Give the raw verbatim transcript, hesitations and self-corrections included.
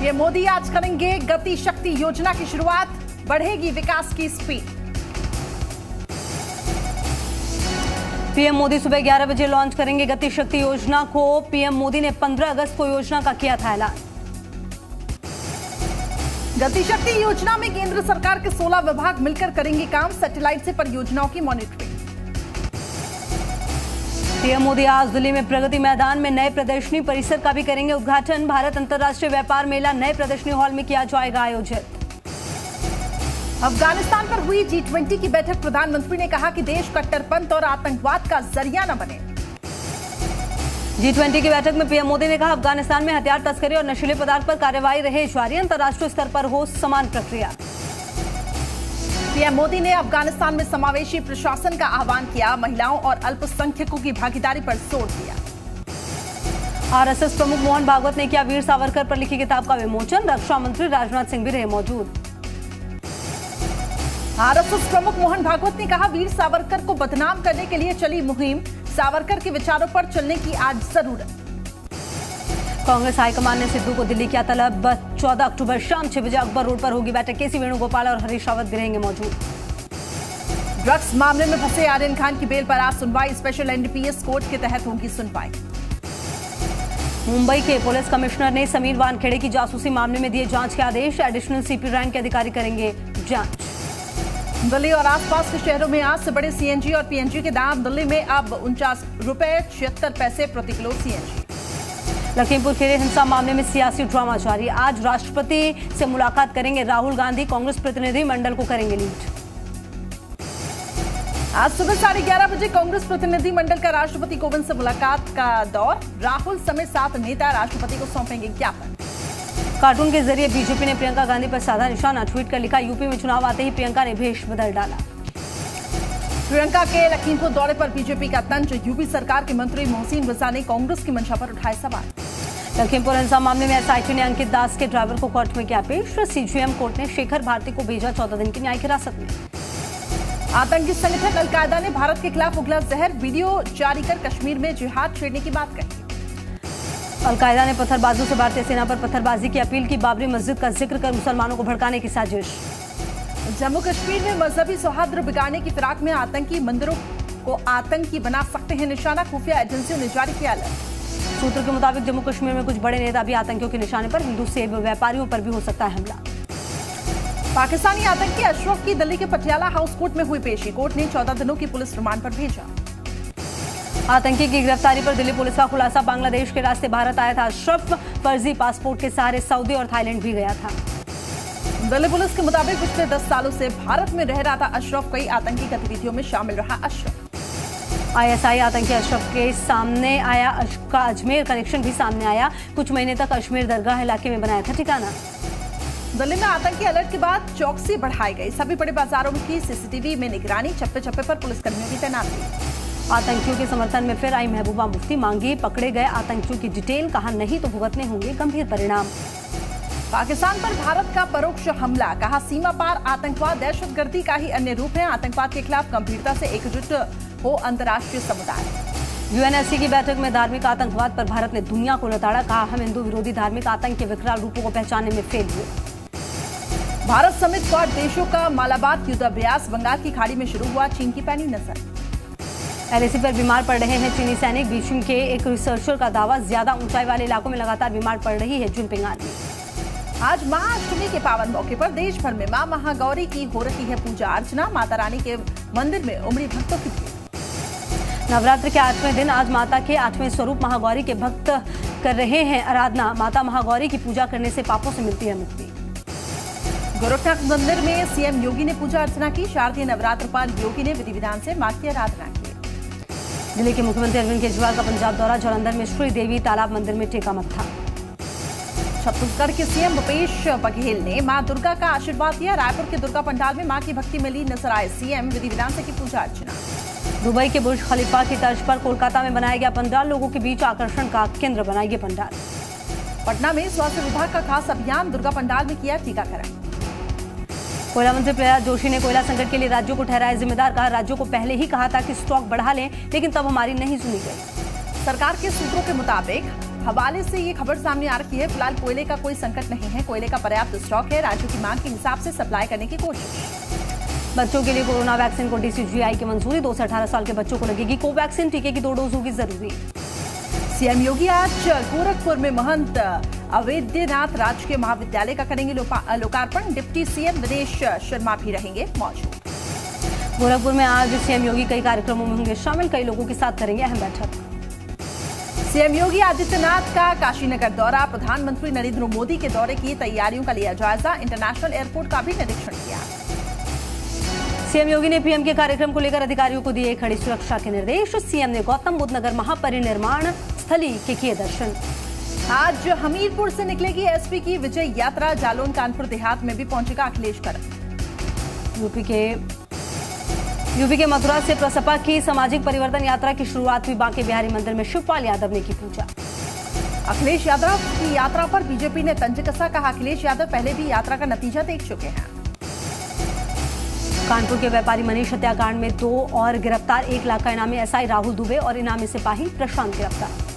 PM Modi आज करेंगे गति शक्ति योजना की शुरुआत, बढ़ेगी विकास की स्पीड। पीएम मोदी सुबह ग्यारह बजे लॉन्च करेंगे गति शक्ति योजना को। पीएम मोदी ने पंद्रह अगस्त को योजना का किया था ऐलान। गति शक्ति योजना में केंद्र सरकार के सोलह विभाग मिलकर करेंगे काम, सैटेलाइट से परियोजनाओं की मॉनिटरिंग। पीएम मोदी आज दिल्ली में प्रगति मैदान में नए प्रदर्शनी परिसर का भी करेंगे उद्घाटन। भारत अंतर्राष्ट्रीय व्यापार मेला नए प्रदर्शनी हॉल में किया जाएगा आयोजित। अफगानिस्तान पर हुई जी ट्वेंटी की बैठक, प्रधानमंत्री ने कहा कि देश कट्टरपंथ और आतंकवाद का जरिया न बने। जी ट्वेंटी की बैठक में पीएम मोदी ने कहा अफगानिस्तान में हथियार तस्करी और नशीले पदार्थ पर कार्रवाई रहे जारी, अंतर्राष्ट्रीय स्तर पर हो समान प्रक्रिया। पीएम मोदी ने अफगानिस्तान में समावेशी प्रशासन का आह्वान किया, महिलाओं और अल्पसंख्यकों की भागीदारी पर जोर दिया। आरएसएस प्रमुख मोहन भागवत ने किया वीर सावरकर पर लिखी किताब का विमोचन, रक्षा मंत्री राजनाथ सिंह भी रहे मौजूद। आरएसएस प्रमुख मोहन भागवत ने कहा वीर सावरकर को बदनाम करने के लिए चली मुहिम, सावरकर के विचारों पर चलने की आज जरूरत। कांग्रेस हाईकमान ने सिद्धू को दिल्ली किया तलब, चौदह अक्टूबर शाम छह बजे अकबर रोड पर होगी बैठक, केसी वेणुगोपाल और हरीश रावत भी रहेंगे मौजूद। ड्रग्स मामले में फंसे आर्यन खान की बेल पर आज सुनवाई, स्पेशल एनडीपीएस कोर्ट के तहत होगी सुनवाई। मुंबई के पुलिस कमिश्नर ने समीर वानखेड़े की जासूसी मामले में दिए जांच के आदेश, एडिशनल सीपी रैंक के अधिकारी करेंगे जांच। दिल्ली और आसपास के शहरों में आज से बढ़े सीएनजी और पीएनजी के दाम, दिल्ली में अब उनचास रुपए छिहत्तर पैसे प्रति किलो सीएनजी। लखीमपुर खीरी हिंसा मामले में सियासी ड्रामा जारी, आज राष्ट्रपति से मुलाकात करेंगे राहुल गांधी, कांग्रेस प्रतिनिधि मंडल को करेंगे लीड। आज सुबह साढ़े ग्यारह बजे कांग्रेस प्रतिनिधि मंडल का राष्ट्रपति कोविंद से मुलाकात का दौर, राहुल समेत सात नेता राष्ट्रपति को सौंपेंगे ज्ञापन। कार्टून के जरिए बीजेपी ने प्रियंका गांधी पर साधा निशाना, ट्वीट कर लिखा यूपी में चुनाव आते ही प्रियंका ने भेष बदल डाला। प्रियंका के लखीमपुर दौरे पर बीजेपी का तंज, यूपी सरकार के मंत्री मोहसिन रजा ने कांग्रेस की मंशा पर उठाए सवाल। लखीमपुर हिंसा मामले में एसआईटी ने अंकित दास के ड्राइवर को कोर्ट में किया पेश, सीजेएम कोर्ट ने शेखर भारती को भेजा चौदह दिन की न्यायिक हिरासत में। आतंकी संगठन अलकायदा ने भारत के खिलाफ उगला जहर, वीडियो जारी कर कश्मीर में जिहाद छेड़ने की बात कही। अलकायदा ने पत्थरबाजों से भारतीय सेना पर पत्थरबाजी की अपील की, बाबरी मस्जिद का जिक्र कर मुसलमानों को भड़काने की साजिश। जम्मू कश्मीर में मजहबी सौहार्द बिगाड़ने की फिराक में आतंकी मंदिरों को आतंकी बना सकते हैं निशाना, खुफिया एजेंसियों ने जारी किया अलर्ट। सूत्रों के मुताबिक जम्मू कश्मीर में कुछ बड़े नेता भी आतंकियों के निशाने पर, हिंदू सेब व्यापारियों पर भी हो सकता है हमला। पाकिस्तानी आतंकी अशरफ की दिल्ली के पटियाला हाउस कोर्ट में हुई पेशी, कोर्ट ने चौदह दिनों की पुलिस रिमांड पर भेजा। आतंकी की गिरफ्तारी पर दिल्ली पुलिस का खुलासा, बांग्लादेश के रास्ते भारत आया था अशरफ, फर्जी पासपोर्ट के सहारे सऊदी और थाईलैंड भी गया था। दिल्ली पुलिस के मुताबिक पिछले दस सालों से भारत में रह रहा था अशरफ, कई आतंकी गतिविधियों में शामिल रहा अशरफ। आईएसआई आतंकी अशरफ के सामने आया, का अजमेर कनेक्शन भी सामने आया, कुछ महीने तक अजमेर दरगाह इलाके में बनाया था ठिकाना। दिल्ली में आतंकी अलर्ट के बाद चौकसी बढ़ाई गई, सभी बड़े बाजारों की सीसीटीवी में निगरानी, चप्पे चप्पे पर पुलिसकर्मियों की तैनाती। आतंकियों के समर्थन में फिर आई महबूबा मुफ्ती, मांगी पकड़े गए आतंकियों की डिटेल, कहा नहीं तो भुगतने होंगे गंभीर परिणाम। पाकिस्तान पर भारत का परोक्ष हमला, कहा सीमा पार आतंकवाद दहशतगर्दी का ही अन्य रूप है, आतंकवाद के खिलाफ गंभीरता से एकजुट हो अंतर्राष्ट्रीय समुदाय। यूएनएससी की बैठक में धार्मिक आतंकवाद पर भारत ने दुनिया को लताड़ा, कहा हम हिंदू विरोधी धार्मिक आतंक के विकराल रूपों को पहचानने में फेल हुए। भारत समेत क्वाड देशों का मालाबार युद्धाभ्यास, बंगाल की खाड़ी में शुरू हुआ, चीन की पैनी नजर। एलएसी पर बीमार पड़ रहे हैं चीनी सैनिक, बीजिंग के एक रिसर्चर का दावा, ज्यादा ऊंचाई वाले इलाकों में लगातार बीमार पड़ रही है जिनपिंग आर्मी। आज महाअष्टमी के पावन मौके पर देश भर में मां महागौरी की हो रही है पूजा अर्चना, माता रानी के मंदिर में उमड़ी भक्तों की भीड़। नवरात्र के आठवें दिन आज माता के आठवें स्वरूप महागौरी के भक्त कर रहे हैं आराधना, माता महागौरी की पूजा करने से पापों से मिलती है मुक्ति। गोरखनाथ मंदिर में सीएम योगी ने पूजा अर्चना की, शारदीय नवरात्र पर योगी ने विधि विधान से मां की आराधना की। दिल्ली के मुख्यमंत्री अरविंद केजरीवाल का पंजाब दौरा, जालंधर में श्री देवी तालाब मंदिर में टेका मत्था। छत्तीसगढ़ के सीएम भूपेश बघेल ने मां दुर्गा का आशीर्वाद दिया, रायपुर के दुर्गा पंडाल में मां की भक्ति में लीन नजर आए सीएम, विधि विधान से की पूजा अर्चना। दुबई के बुर्ज खलीफा की तर्ज पर कोलकाता में बनाया गया पंडाल, लोगों के बीच आकर्षण का केंद्र बनाया गया पंडाल। पटना में स्वास्थ्य विभाग का खास अभियान, दुर्गा पंडाल में किया टीकाकरण। कोयला मंत्री प्रहलाद जोशी ने कोयला संकट के लिए राज्यों को ठहराया जिम्मेदार, कहा राज्यों को पहले ही कहा था कि स्टॉक बढ़ा लें, लेकिन तब हमारी नहीं सुनी गई। सरकार के सूत्रों के मुताबिक हवाले से ये खबर सामने आ रही है। फिलहाल कोयले का कोई संकट नहीं है, कोयले का पर्याप्त स्टॉक है। राज्यों की मांग के हिसाब से सप्लाई करने की कोशिश। बच्चों के लिए कोरोना वैक्सीन को डीसीजीआई की मंजूरी। दो से अठारह साल के बच्चों को लगेगी कोवैक्सीन। टीके की दो डोज होगी जरूरी। सीएम योगी आज गोरखपुर में महंत अवैधनाथ राजकीय महाविद्यालय का करेंगे लोकार्पण। डिप्टी सीएम दिनेश शर्मा भी रहेंगे मौजूद। गोरखपुर में आज सीएम योगी कई कार्यक्रमों में होंगे शामिल, कई लोगों के साथ करेंगे अहम बैठक। सीएम योगी आदित्यनाथ का काशीनगर दौरा। प्रधानमंत्री नरेंद्र मोदी के दौरे की तैयारियों का लिया जायजा। इंटरनेशनल एयरपोर्ट का भी निरीक्षण किया। सीएम योगी ने पीएम के कार्यक्रम को लेकर अधिकारियों को दिए कड़ी सुरक्षा के निर्देश। सीएम ने गौतम बुद्ध नगर महापरिनिर्माण स्थली के किए दर्शन। आज हमीरपुर से निकलेगी एसपी की विजय यात्रा। जालौन कानपुर देहात में भी पहुंचेगा अखिलेश खड़ग। यूपी के यूपी के मथुरा से प्रसपा की सामाजिक परिवर्तन यात्रा की शुरुआत हुई। बांके बिहारी मंदिर में शिवपाल यादव ने की पूजा। अखिलेश यादव की यात्रा पर बीजेपी ने तंज कसा। कहा अखिलेश यादव पहले भी यात्रा का नतीजा देख चुके हैं। कानपुर के व्यापारी मनीष हत्याकांड में दो और गिरफ्तार। एक लाख का इनामी एसआई राहुल दुबे और इनामी सिपाही प्रशांत गिरफ्तार।